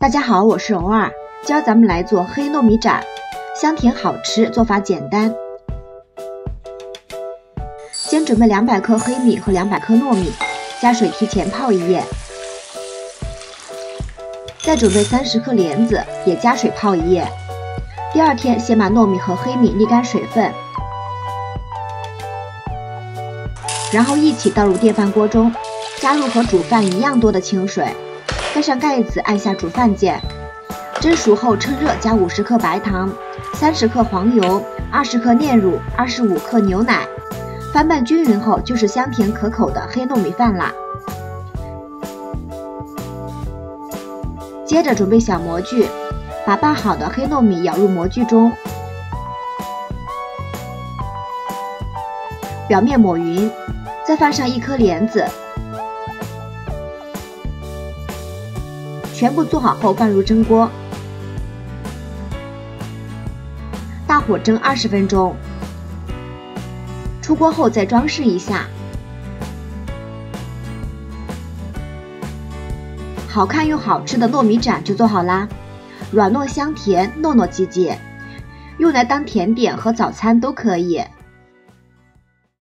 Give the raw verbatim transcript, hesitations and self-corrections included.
大家好，我是蓉儿，今儿咱们来做黑糯米盏，香甜好吃，做法简单。先准备两百克黑米和两百克糯米，加水提前泡一夜。再准备三十克莲子，也加水泡一夜。第二天先把糯米和黑米沥干水分，然后一起倒入电饭锅中，加入和煮饭一样多的清水，盖上盖子，按下煮饭键。蒸熟后趁热加五十克白糖、三十克黄油、二十克炼乳、二十五克牛奶，翻拌均匀后就是香甜可口的黑糯米饭啦。接着准备小模具，把拌好的黑糯米舀入模具中，表面抹匀，再放上一颗莲子，全部做好后放入蒸锅，大火蒸二十分钟。出锅后再装饰一下，好看又好吃的糯米盏就做好啦，软糯香甜，糯糯唧唧，用来当甜点和早餐都可以。